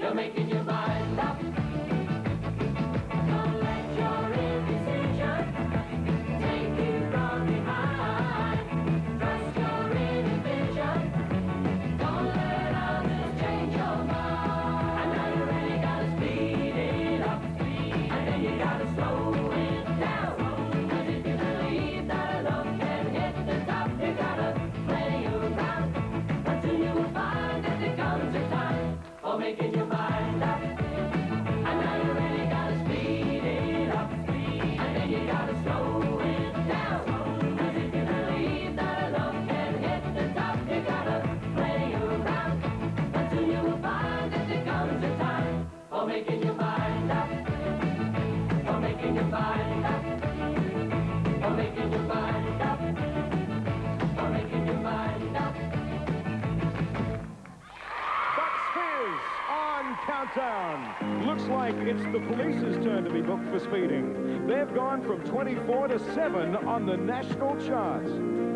You're making your mind up. Don't let your indecision take you from behind. Trust your inner vision. Don't let others change your mind. And now you really gotta speed it up. And then you gotta slow it down. 'Cause if you believe that love can hit the top, you gotta play around. But soon you will find that there comes a time for making your mind up. And now you really gotta speed it up. And then you gotta slow it down. 'Cause if you believe that love can hit the top, you gotta play around. But soon you will find that there comes a time for making your mind up. For making your mind up. For making your mind up. For making your mind up. Fizz on Countdown. Looks like it's the police's turn to be booked for speeding. They've gone from 24 to 7 on the national charts.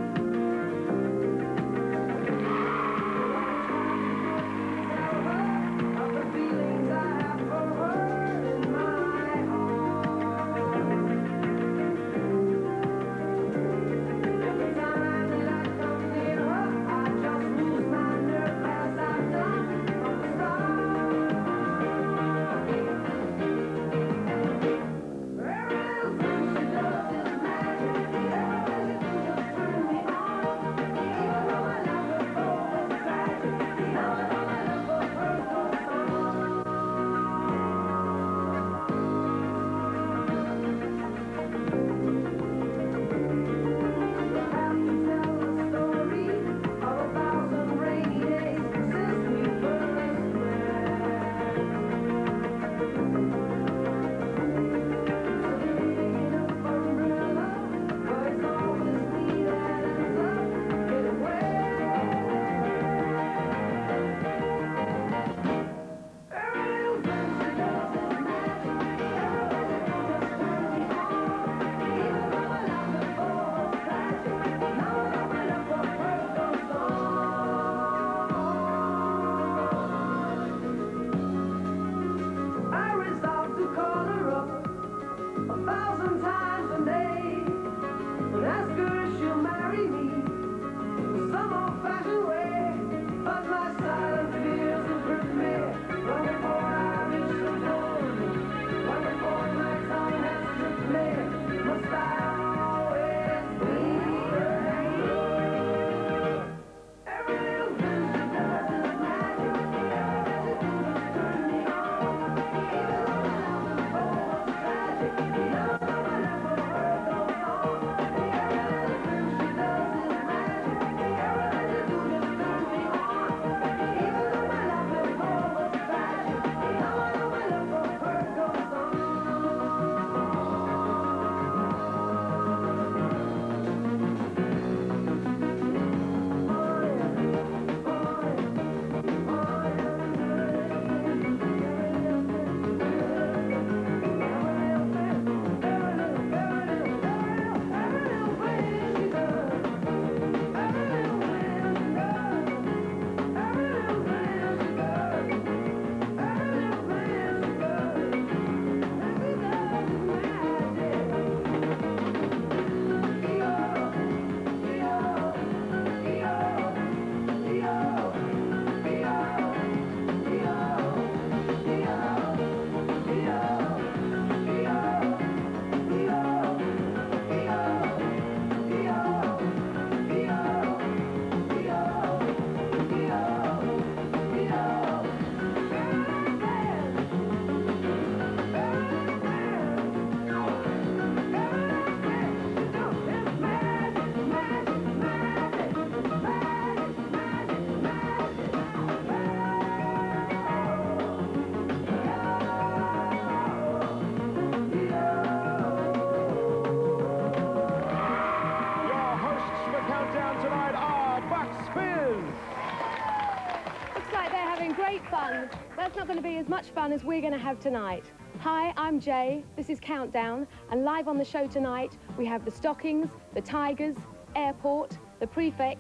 great fun. That's not going to be as much fun as we're going to have tonight. Hi, I'm Jay. This is Countdown, and live on the show tonight, we have the Stockings, the Tigers, Airport, the Prefects,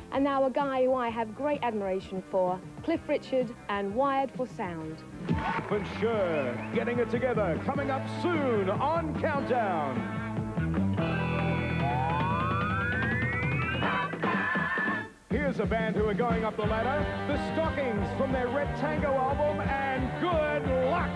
And now a guy who I have great admiration for, Cliff Richard and Wired for Sound. For sure, getting it together, coming up soon on Countdown. Here's a band who are going up the ladder, the Stockings from their Red Tango album, and Good Luck.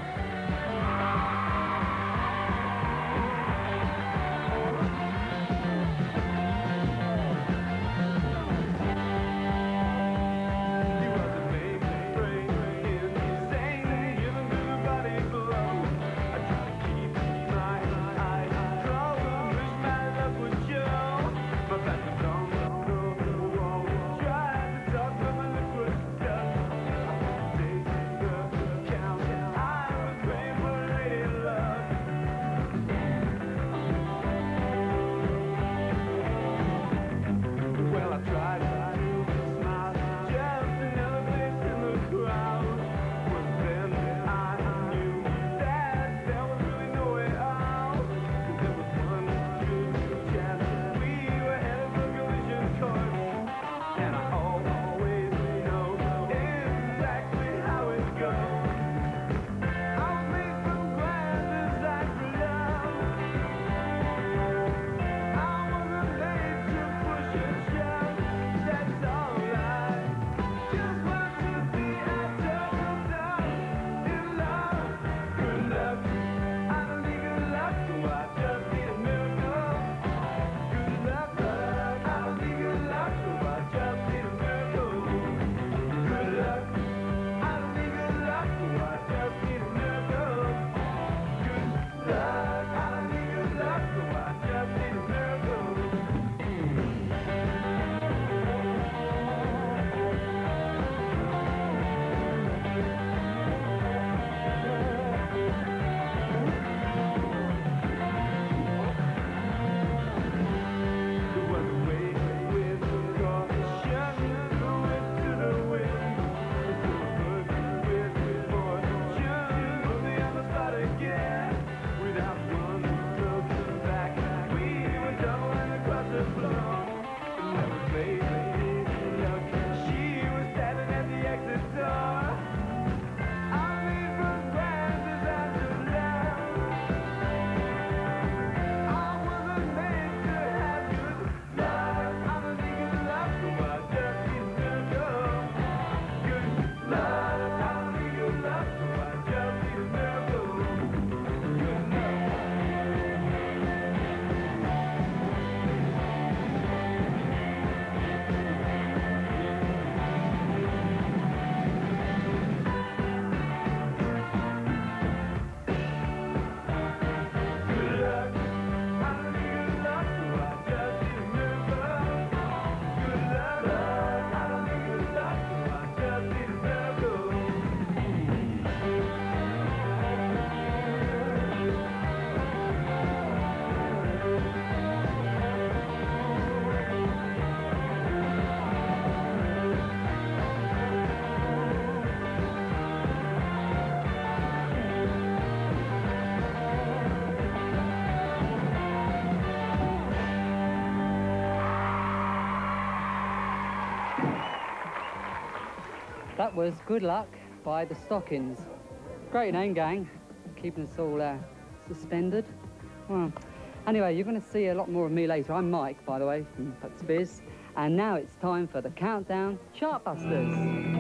That was Good Luck by the Stockings. Great name, gang. Keeping us all suspended. Well, anyway, you're going to see a lot more of me later. I'm Mike, by the way, from Fizz. And now it's time for the Countdown Chartbusters.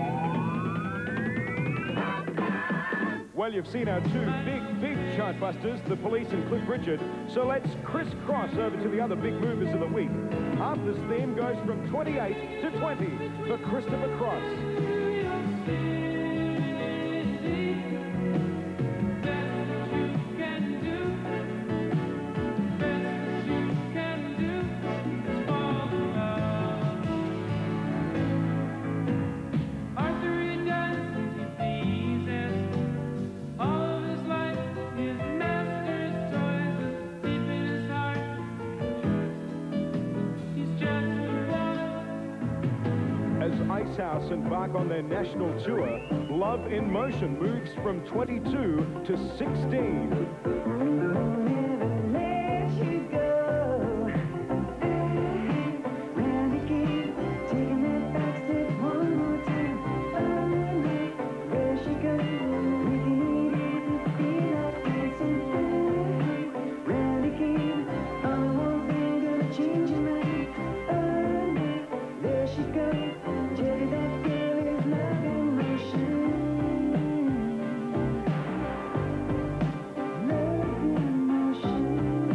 Well, you've seen our two big chartbusters, the Police and Cliff Richard, so let's crisscross over to the other big movers of the week. Half this theme goes from 28 to 20 for Christopher Cross. Ice House embark on their national tour, Love in Motion moves from 22 to 16. Let you go. When we keep taking she go? Tell you that girl is love in motion. Love in motion.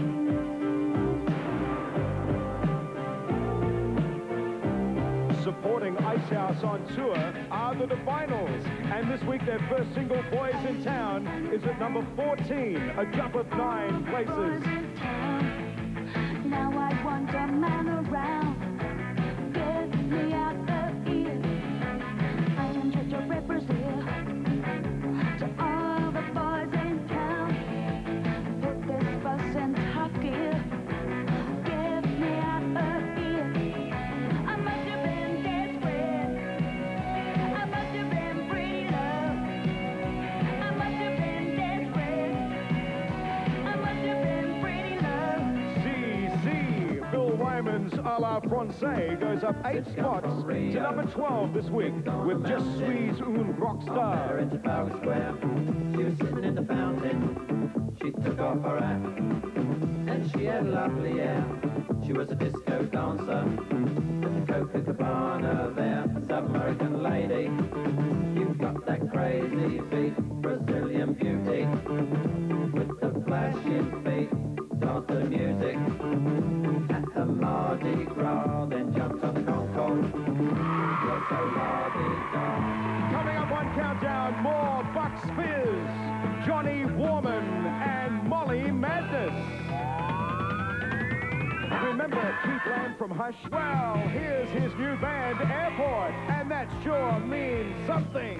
Supporting Ice House on tour are the Divinals. And this week their first single, Boys in Town, is at number 14, a jump of 9 places. Now I want a man around. Get me out of here. I am just a representative to all the boys in town. Put this bus in top gear. Get me out of here. I must have been desperate. I must have been pretty love. I must have been desperate. I must have been pretty love. CC, Bill Wyman's A La Francais goes up 8 spots to number 12 this week with Just Suis un Rockstar. Into Trafalgar Square, she was sitting in the fountain. She took off her hat, and she had lovely hair. She was a disco dancer at the Copacabana there. South American lady, you've got that crazy beat, Brazilian beauty, with the flashing feet, dance to the music. At her Mardi Gras, then jumped on the Concord. You're so la-di-da. Coming up on Countdown, more Bucks Fizz, Johnny Warman and Molly Madness. Remember Keith Lamb from Hush? Well, here's his new band, Airport, and that sure means something.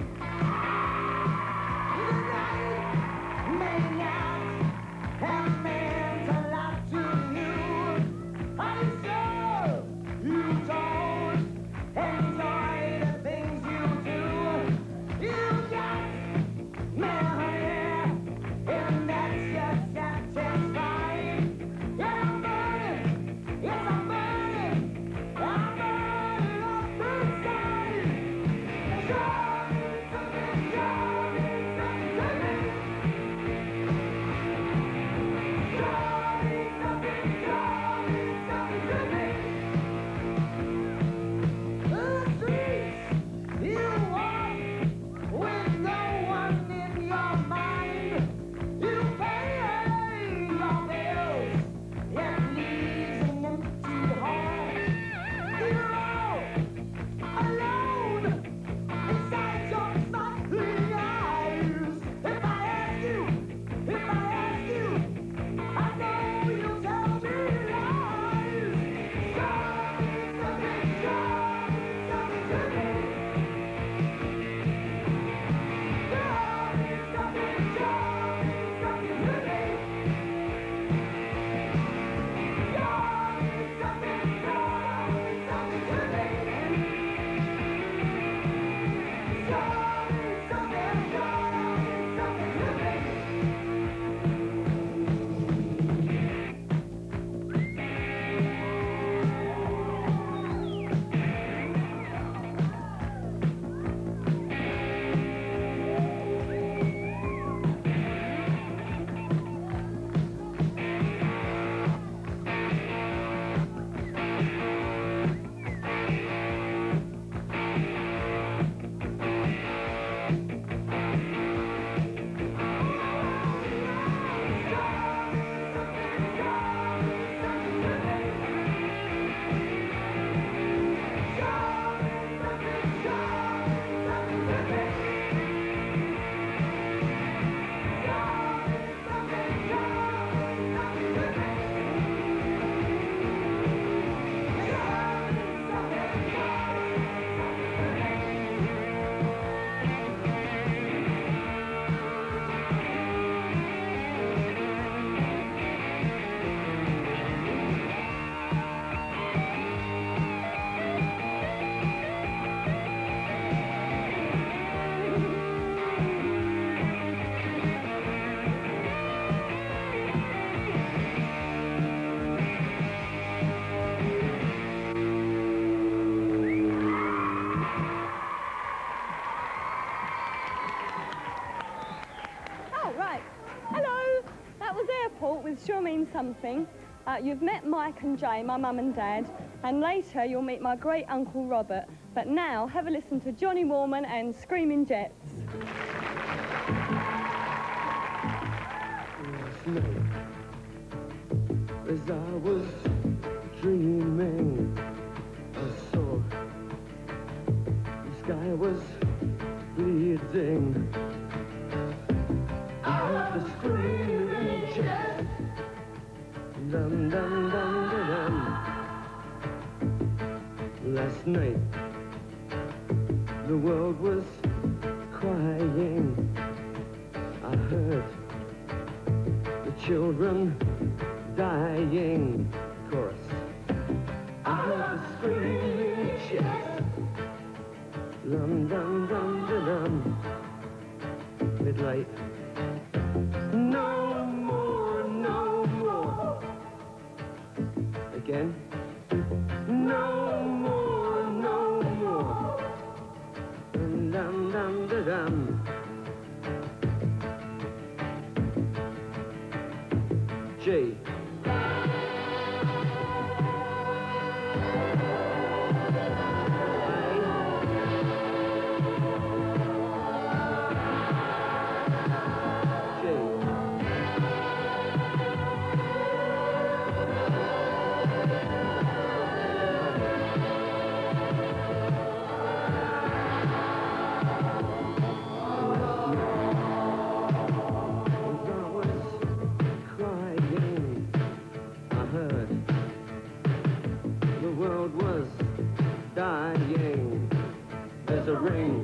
Sure means something. You've met Mike and Jay, my mum and dad, and later you'll meet my great uncle Robert. But now, have a listen to Johnny Warman and Screaming Jets. Last night, as I was dreaming, I saw the sky was bleeding. I heard the screaming jets. Dum dum dum dum dum. Last night, the world was crying. I heard the children dying. Chorus. I heard the screaming jets. Dum dum dum dum dum. Midnight. No more, no more. Again. No more, no more. Dum dum dum dum dum. G. There's a ring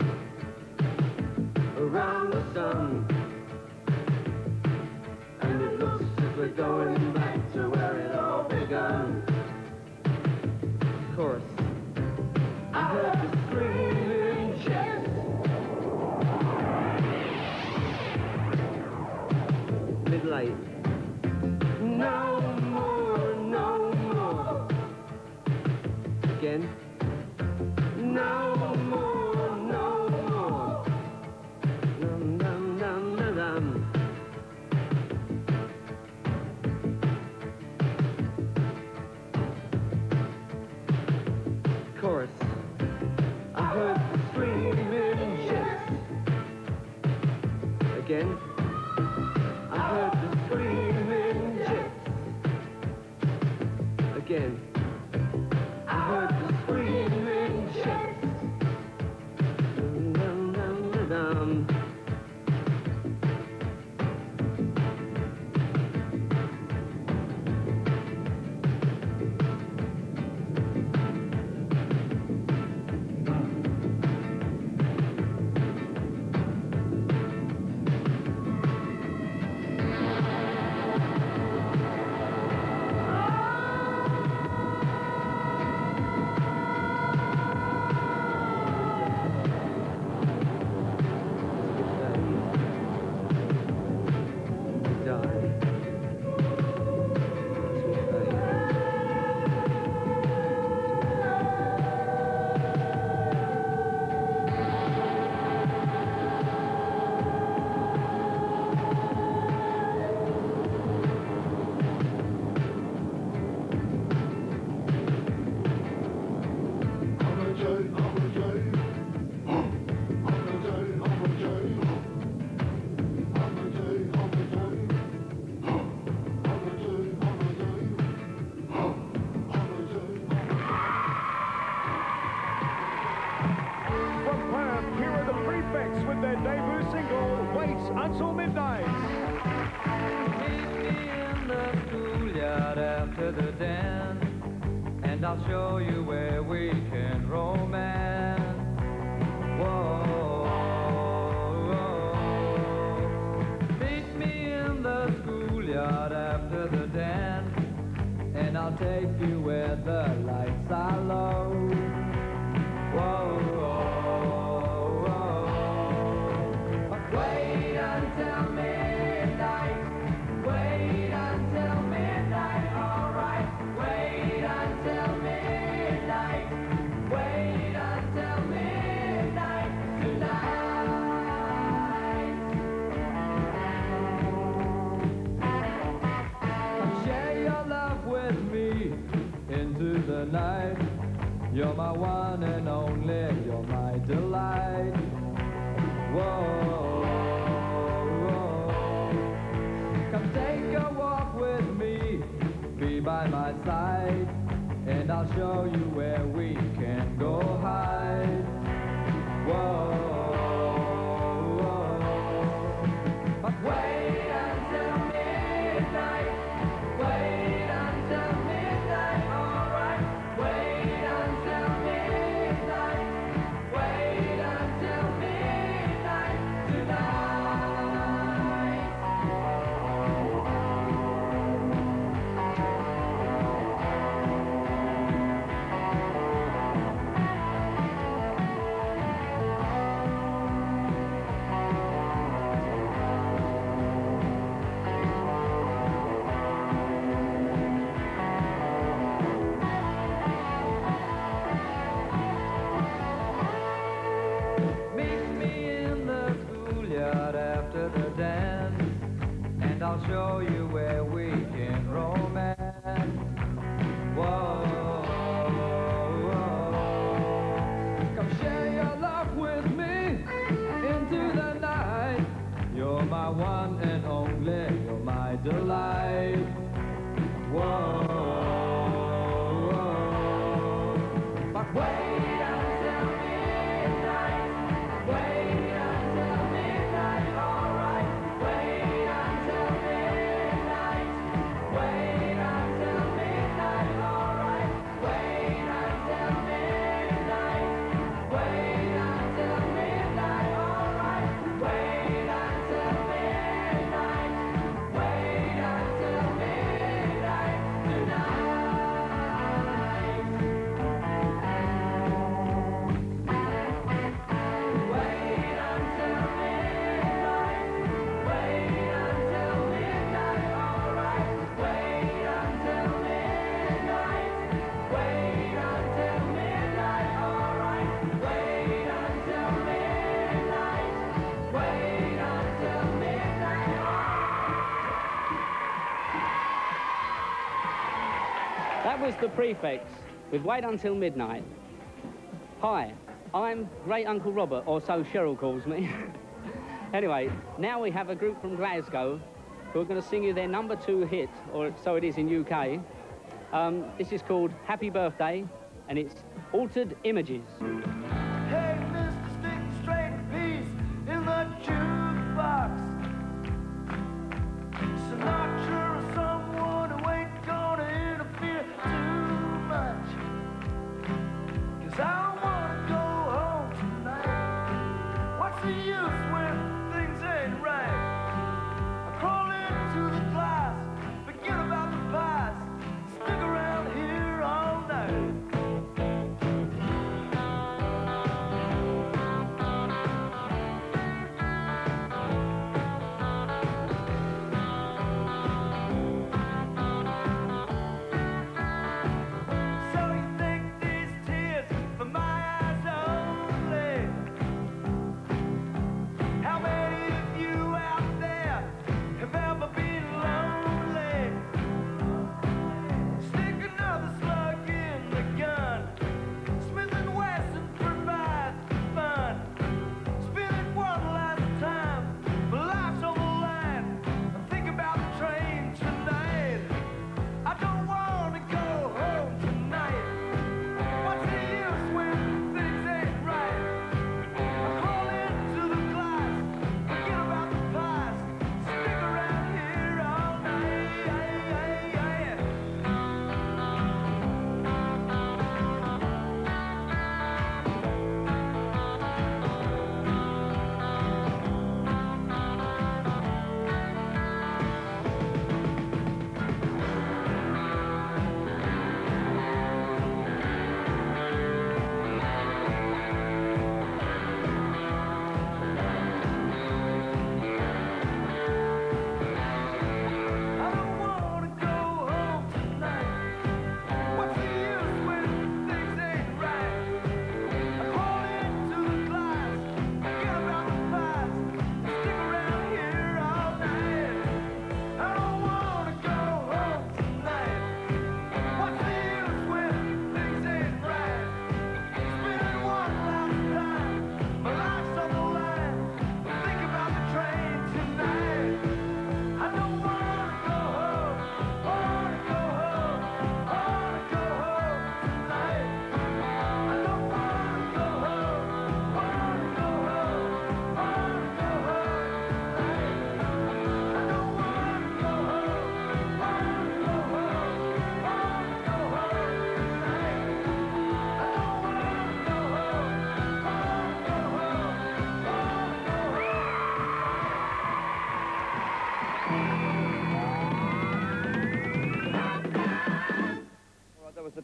around the sun, and it looks as we're going back to where it all begun. Chorus. I heard the screaming jets. Midnight. No more, no more. Again. No more, no more. Dum dum dum dum dum. Chorus. I heard the screaming jets. Again. I heard the screaming jets. Again. I heard the screaming jets. Dum dum dum dum dum. With their debut single, Wait Until Midnight. Meet me in the schoolyard after the dance, and I'll show you where we can romance. Whoa, whoa. Meet me in the schoolyard after the dance, and I'll take you where the lights are low. Whoa, whoa. Wait until midnight, wait until midnight, alright. Wait until midnight, wait until midnight tonight. Share your love with my one and only, you're my delight. Whoa, come take a walk with me, be by my side, and I'll show you where we can go hide. Whoa, but wait until midnight, wait until midnight, alright. Wait until midnight, wait until midnight tonight. Meet me in the schoolyard after the dance, and I'll show you where we can romance. Whoa, come share your love with me into the night. You're my one and only, you're my delight. Whoa, but wait until midnight, wait until midnight, alright. Wait until midnight, wait until midnight, alright. Wait until midnight, wait until midnight, alright. Wait until midnight, wait until midnight tonight. Wait until midnight, wait until midnight, alright. Wait until midnight, wait until midnight, alright. Wait until midnight, wait until midnight. That was the Prefects with Wait Until Midnight. Hi, I'm Great Uncle Robert, or so Cheryl calls me. Anyway, now we have a group from Glasgow who are going to sing you their #2 hit, or so it is in UK. This is called Happy Birthday, and it's Altered Images. Hey, mister, stick the straight piece in the jukebox. Sinatra or someone who ain't gonna interfere too much. 'Cause I wanna go home tonight. What's the use when things ain't right? I crawl into the glass, forget about the past, stick around here all night.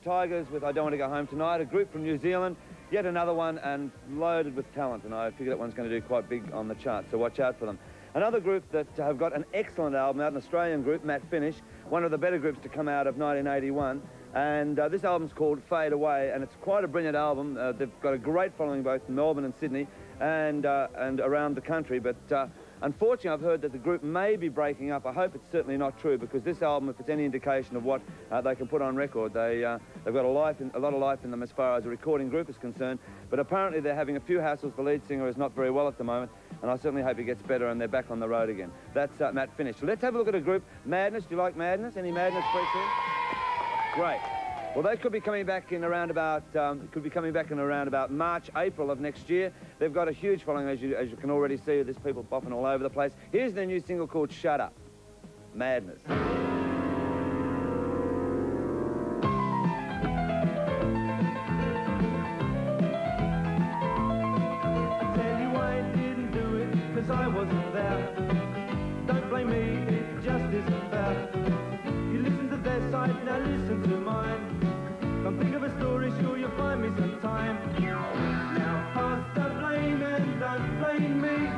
Tigers with I Don't Want to Go Home Tonight, a group from New Zealand, yet another one and loaded with talent, and I figure that one's going to do quite big on the chart, so watch out for them. Another group that have got an excellent album out, an Australian group, Matt Finish, one of the better groups to come out of 1981, and this album's called Fade Away, and it's quite a brilliant album. They've got a great following both in Melbourne and Sydney and around the country, but unfortunately, I've heard that the group may be breaking up. I hope it's certainly not true, because this album, if it's any indication of what they can put on record, they've got a lot of life in them as far as a recording group is concerned. But apparently they're having a few hassles. The lead singer is not very well at the moment, and I certainly hope he gets better and they're back on the road again. That's Matt Finish. So let's have a look at a group, Madness. Do you like Madness? Any Madness freaks here? Great. Well, they could be coming back in around about March, April of next year. They've got a huge following, as you can already see. There's people bopping all over the place. Here's their new single called Shut Up. Madness. Tell you I didn't do it, 'cause I wasn't there. Don't blame me, it just isn't fair. You listen to their side, now listen to mine. Come think of a story, sure you'll find me some time. Now pass the blame and don't blame me.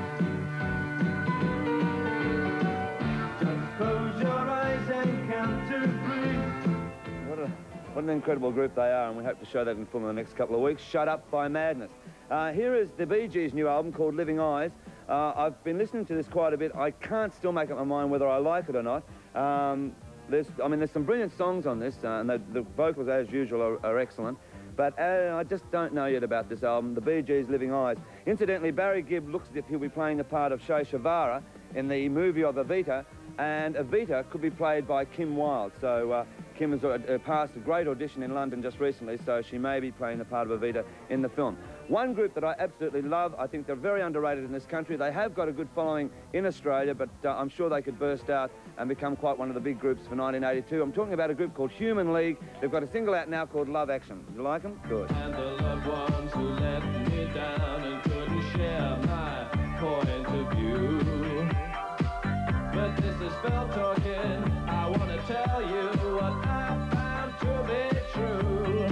Just close your eyes and count to 3. What an incredible group they are, and we hope to show that in film in the next couple of weeks. Shut Up by Madness. Here is the Bee Gees' new album called Living Eyes. I've been listening to this quite a bit. I can't still make up my mind whether I like it or not. There's some brilliant songs on this, and the vocals, as usual, are excellent. But I just don't know yet about this album, the Bee Gees' Living Eyes. Incidentally, Barry Gibb looks as if he'll be playing the part of Che Guevara in the movie of Evita, and Evita could be played by Kim Wilde. So Kim has passed a great audition in London just recently, so she may be playing the part of Evita in the film. One group that I absolutely love, I think they're very underrated in this country. They have got a good following in Australia, but I'm sure they could burst out and become quite one of the big groups for 1982. I'm talking about a group called Human League. They've got a single out now called Love Action. You like them? Good. And the loved ones who let me down and couldn't share my point of view. But this is Phil talking. I want to tell you what I found to be true.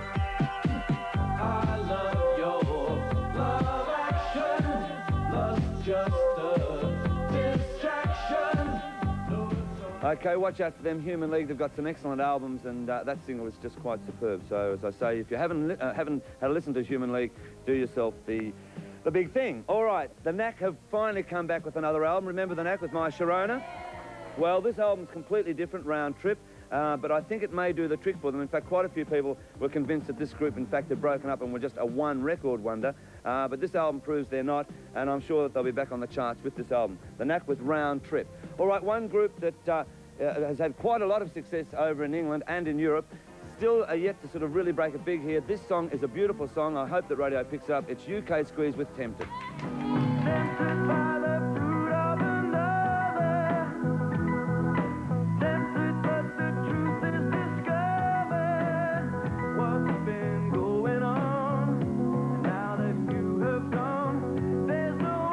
I love your love action. Love's just a distraction. Okay, watch out for them. Human League, they've got some excellent albums, and that single is just quite superb. So, as I say, if you haven't had a listen to Human League, do yourself the big thing. All right, the Knack have finally come back with another album. Remember the Knack with My Sharona? Well, this album's completely different, Round Trip, but I think it may do the trick for them. In fact, quite a few people were convinced that this group, in fact, had broken up and were just a one-record wonder. But this album proves they're not, and I'm sure that they'll be back on the charts with this album. The Knack with Round Trip. All right, one group that has had quite a lot of success over in England and in Europe, still yet to sort of really break it big here. This song is a beautiful song. I hope that radio picks up. It's UK Squeeze with Tempted. Tempted by the fruit of another. Tempted, but the truth is discovered. What's been going on? And now that you have gone, there's no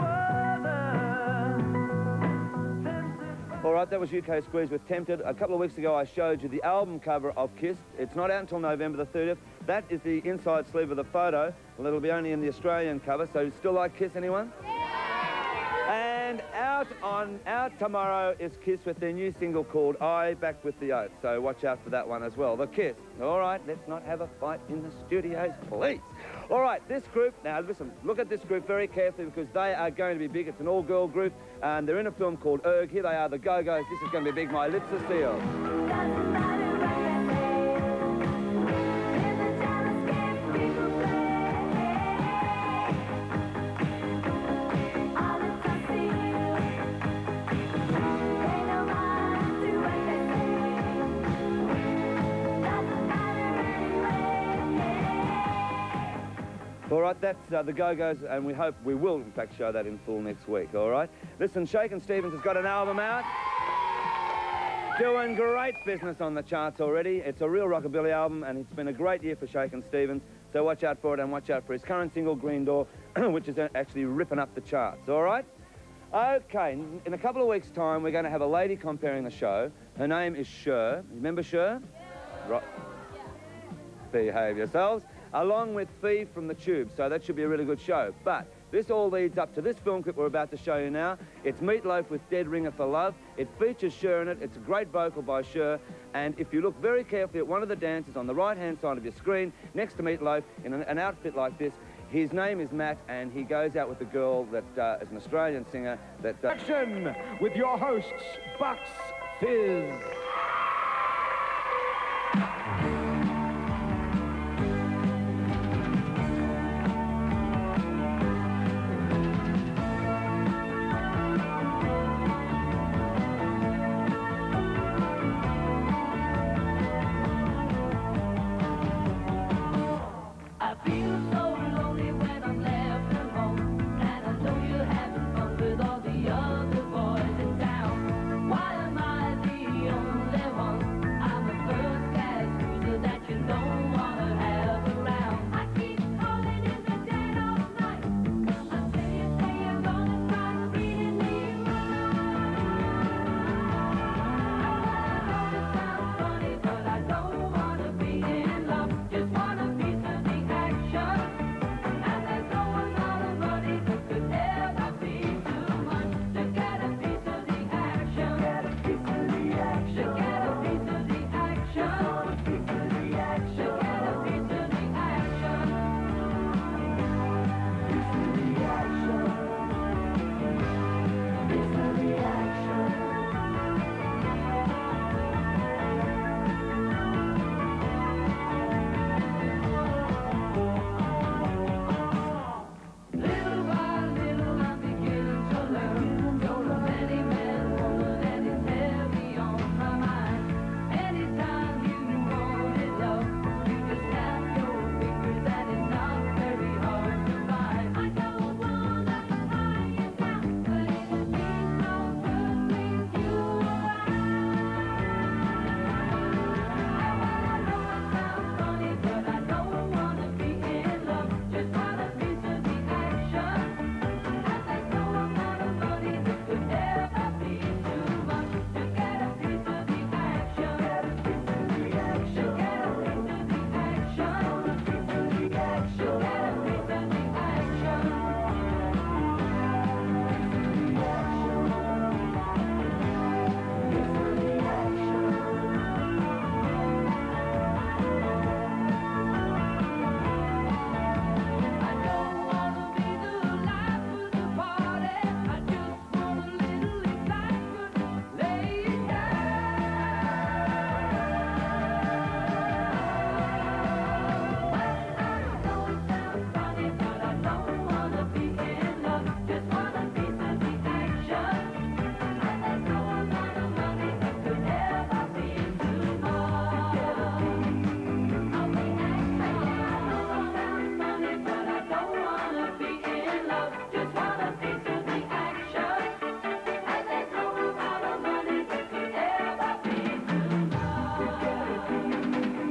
other. All right, that was UK Squeeze with Tempted. A couple of weeks ago, I showed you the album cover of Kiss. It's not out until November the 30th. That is the inside sleeve of the photo. Well, it'll be only in the Australian cover, so you still like Kiss, anyone? And out tomorrow is Kiss with their new single called I, back with the Oath. So watch out for that one as well. The Kiss. All right, let's not have a fight in the studios, please. All right, this group, now listen, look at this group very carefully because they are going to be big. It's an all-girl group, and they're in a film called Erg. Here they are, the Go-Go's. This is going to be big. My lips are sealed. All right, that's the Go-Go's, and we hope we will, in fact, show that in full next week, all right? Listen, Shakin' Stevens has got an album out. Doing great business on the charts already. It's a real rockabilly album, and it's been a great year for Shakin' Stevens, so watch out for it, and watch out for his current single, Green Door, which is actually ripping up the charts, all right? Okay, in a couple of weeks' time, we're going to have a lady comparing the show. Her name is Cher. Remember Cher? Yeah. Right. behave yourselves, along with Fee from the Tube. So that should be a really good show. But this all leads up to this film clip we're about to show you now. It's Meatloaf with Dead Ringer for Love. It features Cher in it. It's a great vocal by Cher. And if you look very carefully at one of the dancers on the right-hand side of your screen, next to Meatloaf, in an outfit like this, his name is Matt, and he goes out with a girl that is an Australian singer that... Action with your hosts, Bucks Fizz. I feel so lonely when I'm left alone, and I know you're having fun with all the other boys in town. Why am I the only one? I'm a first-class loser that you don't want to have around. I keep calling in the dead of night until you say you're gonna start treating me right. I know it sounds funny, but I don't want to be in love. Just want a piece of the action, and there's no amount of money that could ever be too much to get a piece of the action. Get a piece of the action. To get a piece of the action. A piece of the action. To get a piece of the action. Piece of the action. Piece of the action. Little by little, I'm beginning to learn. You're a many man woman, and it's heavy on my mind. Anytime you wanted love, you just snap your fingers, and it's not very hard to find. I don't wanna tie you down, but it means no good with you around. I know it sounds funny, but I don't wanna be in love. Just want a piece of the action, and there's no amount of money that could ever be too much to get a piece of the action. Get a piece of the action. To get a piece of the action. A piece of the action. To get a piece of the action. Piece of the action. I don't wanna be the life of the party. I just want a little excitement. Lay it down. I know it sounds funny, but I don't wanna be in love. Just want a piece of the action, and there's no amount of money that could ever be too much. Of the action. I know it sounds funny, but I don't wanna be in love. Just want a piece of the action, and there's no amount of money that could ever be too much. Of the action. I know it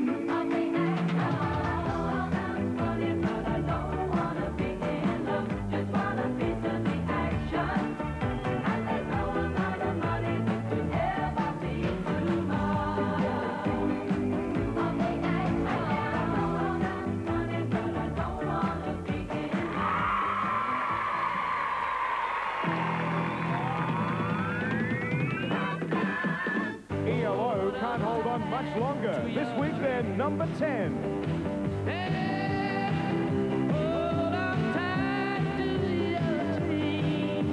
sounds funny, but I don't wanna be in love. Just want a piece of the action, and there's no amount of money that could ever be too much. Of the action. I know it sounds funny, but I don't wanna be in ELO can't hold on much longer. This week they're number 10. Hold on tight to the yellow tree.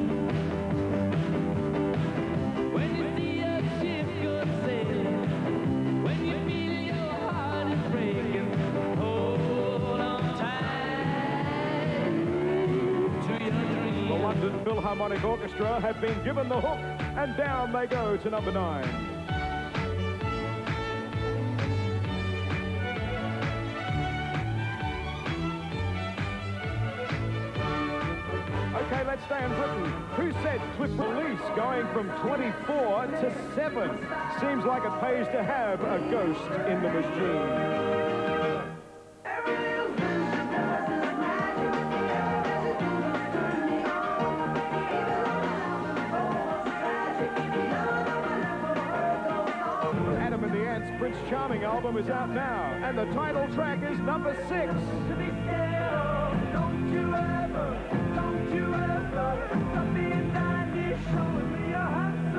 When you see a ship go sailing, when you feel your heart is breaking, hold on tight to your dream. The London Philharmonic Orchestra have been given the hook, and down they go to number 9. Okay, let's stay in Britain. Who said Cliff Police going from 24 to 7? Seems like it pays to have a ghost in the machine. Prince Charming album is out now, and the title track is number 6. Don't you ever stop being dandy, showing me your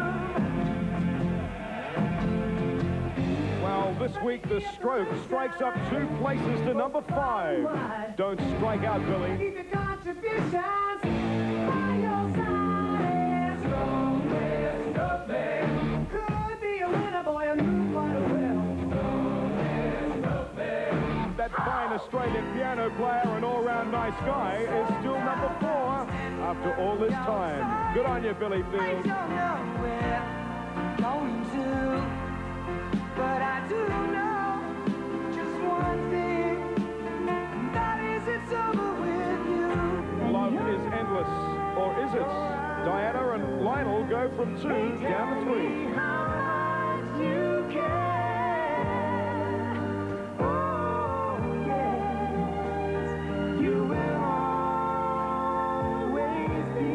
handsome. Well, this week the Stroke strikes up 2 places to number 5. Don't strike out, Billy. Keep your contributions by your side. Strongest of men. Could be a winner, boy, and move quite well. Strongest of men. That fine Australian piano player and all-round nice guy is still number 4 after all this time. Good on you, Billy I Field. don't know where I'm going to, but I do know just one thing, and that is it's over with you. Love is endless, or is it? Diana and Lionel go from 2 down to 3. How much you care. Oh, yes, you will always be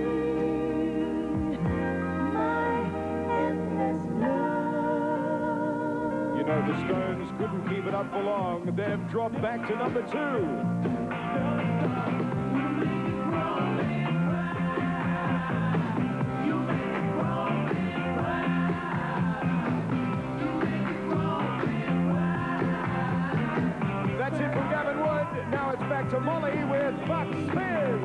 my endless love. You know, the Stones couldn't keep it up for long. They've dropped back to number 2. That's it from Gavin Wood. Now it's back to Molly with Bucks Fizz.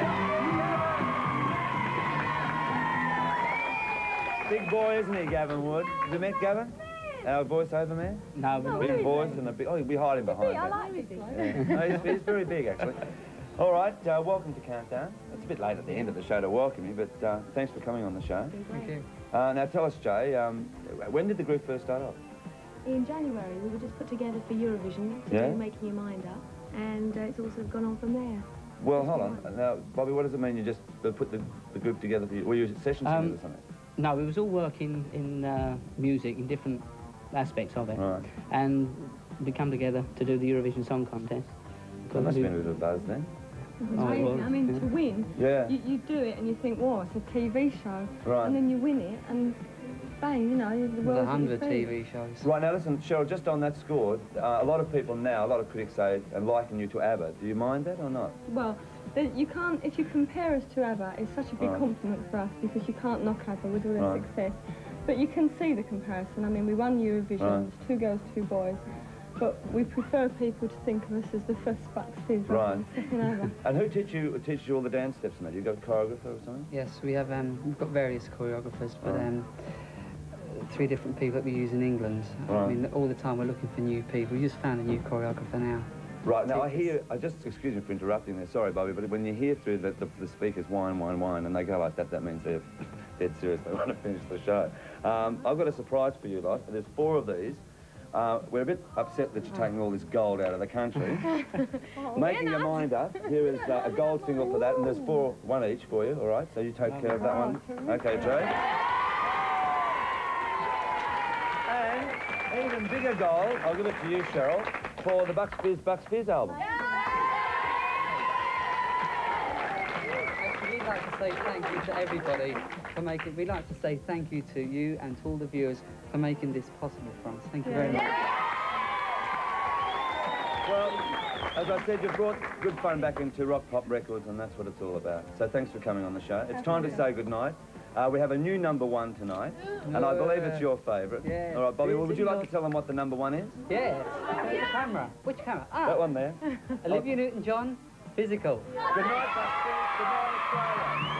Big boy, isn't he, Gavin Wood? Have you met Gavin? Our voiceover man? No, we're Big voice and a big... Oh, you'll be hiding behind I that. like this bloke. Yeah. No, he's very big, actually. All right, welcome to Countdown. It's a bit late at the end of the show to welcome you, but thanks for coming on the show. Thank you. Now, tell us, Jay, when did the group first start off? In January, we were just put together for Eurovision to Yeah? do Making Your Mind Up, and it's all sort of gone on from there. Well, hold on. Now, Bobby, what does it mean you just put the group together for you? Were you session singers or something? No, we was all working in music, in different aspects of it. Right. And we come together to do the Eurovision Song Contest. There must have been a bit of a buzz then. It was Oh, crazy. well, I mean, yeah. to win, Yeah. you do it and you think, wow, it's a TV show. Right. And then you win it and bang, you know, the There's world's at 100 your feet. TV shows. Right, now listen, Cheryl, just on that score, a lot of people now, a lot of critics say, and liken you to ABBA. Do you mind that or not? Well, you can't, if you compare us to ABBA, it's such a big Right. compliment for us because you can't knock ABBA with all their Right. success. But you can see the comparison. I mean, we won Eurovision, Right. it's 2 girls, 2 boys. But we prefer people to think of us as the first Bucks Fizz rather than second ABBA. And who teaches you all the dance steps and that? You got a choreographer or something? Yes, we have. We've got various choreographers, but 3 different people that we use in England. I Right. mean, all the time we're looking for new people. We just found a new choreographer now. Right, now excuse me for interrupting there, sorry Bobby, but when you hear through the speakers whine, whine, whine, and they go like that, that means they're dead serious, they want to finish the show. I've got a surprise for you lot. There's 4 of these. We're a bit upset that you're taking all this gold out of the country. Making your mind up. Here is a gold single for that, and there's 4, 1 each for you, all right? So you take care of that one. Okay, Jay. And even bigger gold, I'll give it to you, Cheryl, for the Bucks Fizz album. Actually, we'd like to say thank you to everybody for making... We'd like to say thank you to you and to all the viewers for making this possible for us. Thank you very much. Well, as I said, you've brought good fun back into rock pop records, and that's what it's all about. So thanks for coming on the show. It's time to say goodnight. We have a new #1 tonight, and I believe it's your favourite. Yeah. All right, Bobby, well, would you like to tell them what the #1 is? Yes. The camera. Which camera? Ah, That one there. Olivia Newton-John, Physical. Good night, Bucks. Good night, Australia.